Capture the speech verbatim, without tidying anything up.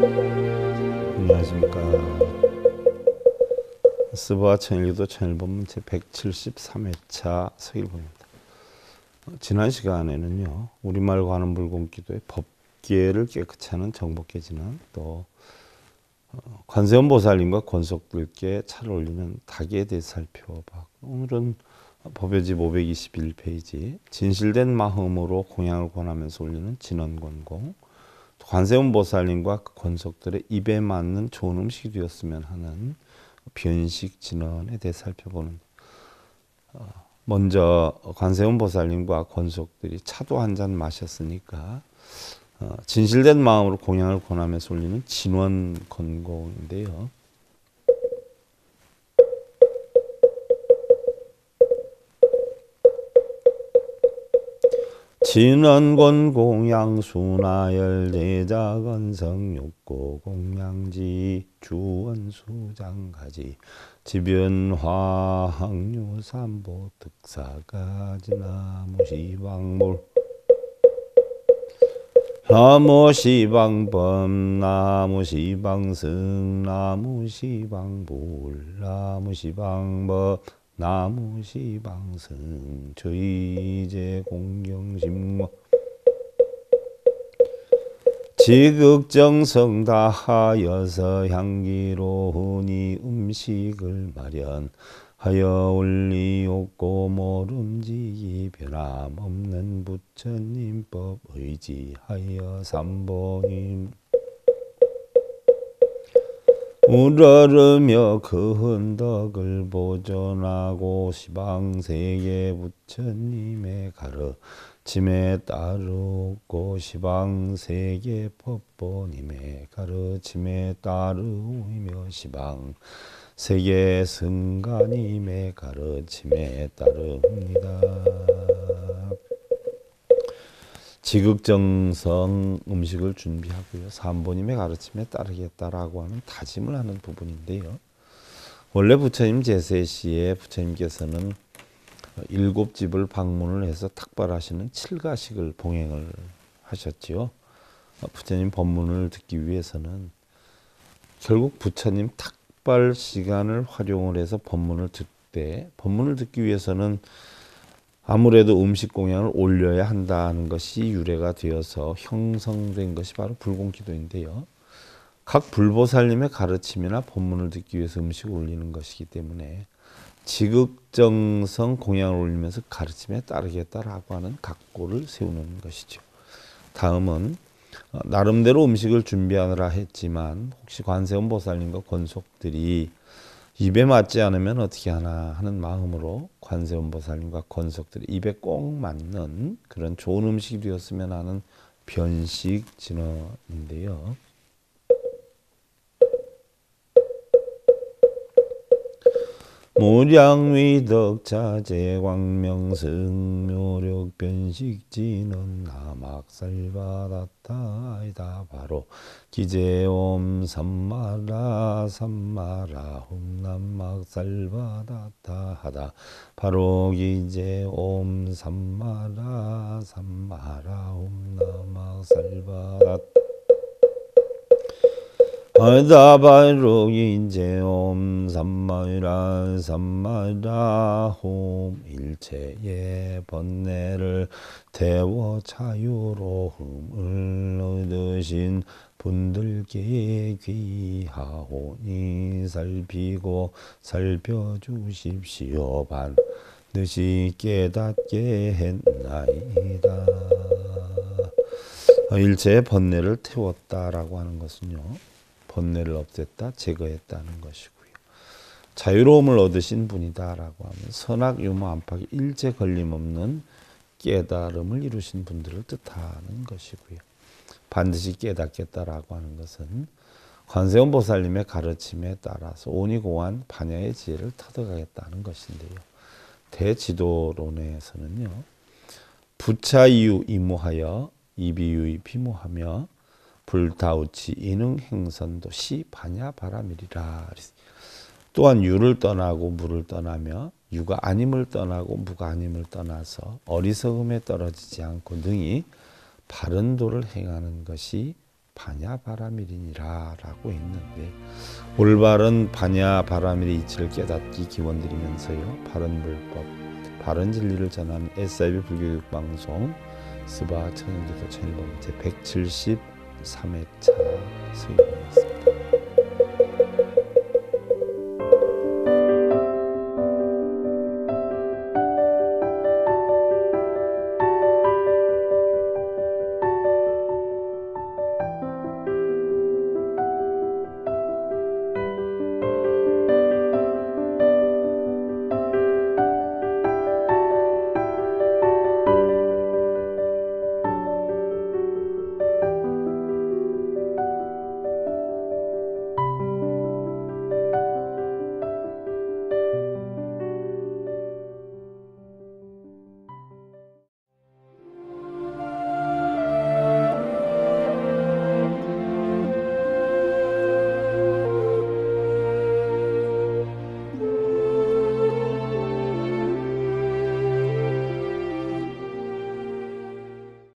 안녕하십니까. 스바와 천일기도 천일본문 제백칠십삼 회차 서일본입니다. 지난 시간에는요, 우리말 관음 불공기도의 법계를 깨끗이 하는 정법계지는 또 관세음 보살님과 권속들께 차를 올리는 닭에 대해 살펴봤고, 오늘은 법요집 오백이십일 페이지 진실된 마음으로 공양을 권하면서 올리는 진언권공, 관세음 보살님과 그 권속들의 입에 맞는 좋은 음식이 되었으면 하는 변식 진언에 대해 살펴보는, 먼저 관세음 보살님과 권속들이 차도 한 잔 마셨으니까 진실된 마음으로 공양을 권하면서 올리는 진원 권공인데요. 진원권 공양수나열 대자건성 육고 공양지 주원수장가지 지변화학류 삼보 특사가지 나무시방물 나무시방범 나무시방승 나무시방불 나무시방법 나무시방승 저희제 공경심모 지극정성 다하여서 향기로우니 음식을 마련하여 올리옵고 모름지기 변함없는 부처님법 의지하여 삼보님 우러르며 그 흔덕을 보존하고 시방세계 부처님의 가르침에 따르고 시방세계 법보님의 가르침에 따르며 시방세계 승가님의 가르침에 따릅니다. 지극정성 음식을 준비하고요. 삼보님의 가르침에 따르겠다라고 하는 다짐을 하는 부분인데요. 원래 부처님 제세 시에 부처님께서는 일곱 집을 방문을 해서 탁발하시는 칠가식을 봉행을 하셨지요. 부처님 법문을 듣기 위해서는 결국 부처님 탁발 시간을 활용을 해서 법문을 듣되, 법문을 듣기 위해서는 아무래도 음식 공양을 올려야 한다는 것이 유래가 되어서 형성된 것이 바로 불공기도인데요. 각 불보살님의 가르침이나 법문을 듣기 위해서 음식을 올리는 것이기 때문에 지극정성 공양을 올리면서 가르침에 따르겠다라고 하는 각고를 세우는 것이죠. 다음은 나름대로 음식을 준비하느라 했지만 혹시 관세음 보살님과 권속들이 입에 맞지 않으면 어떻게 하나 하는 마음으로 관세음 보살님과 권속들이 입에 꼭 맞는 그런 좋은 음식이 되었으면 하는 변식 진언인데요. 무량위덕자재 광명승 묘력 변식진은 나막살바다타이다 바로 기제옴 삼마라 삼마라 홈남막살바다타 하다 바로 기제옴 삼마라 삼마라 홈남막살바다타 아다바로 인제옴 삼마라 삼마라 홈 일체의 번뇌를 태워 자유로움을 얻으신 분들께 귀하오니 살피고 살펴주십시오. 반드시 깨닫게 했나이다. 일체의 번뇌를 태웠다라고 하는 것은요, 번뇌를 없앴다, 제거했다는 것이고요. 자유로움을 얻으신 분이다라고 하면 선악, 유무, 안팎에 일체 걸림없는 깨달음을 이루신 분들을 뜻하는 것이고요. 반드시 깨닫겠다라고 하는 것은 관세음 보살님의 가르침에 따라서 오니고한 반야의 지혜를 터득하겠다는 것인데요. 대지도론에서는요, 부차이유 이무하여 이비유이 비무하며 불타우치 인응 행선도 시 반야 바라밀이라. 또한 유를 떠나고 무를 떠나며 유가 아님을 떠나고 무가 아님을 떠나서 어리석음에 떨어지지 않고 능히 바른 도를 행하는 것이 반야바라밀이니라 라고 했는데, 올바른 반야바라밀의 이치를 깨닫기 기원드리면서요, 바른 불법, 바른 진리를 전하는 에스아이비 불교육 방송 스바 천연기도 천일범 제백칠십삼 회차 수요일이었습니다.